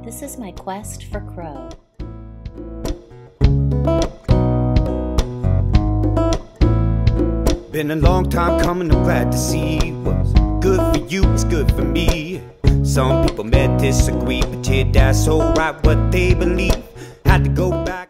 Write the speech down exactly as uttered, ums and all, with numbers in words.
This is my quest for crow. Been a long time coming, I'm glad to see what's good for you is good for me. Some people may disagree, but yeah, that's alright what they believe. Had to go back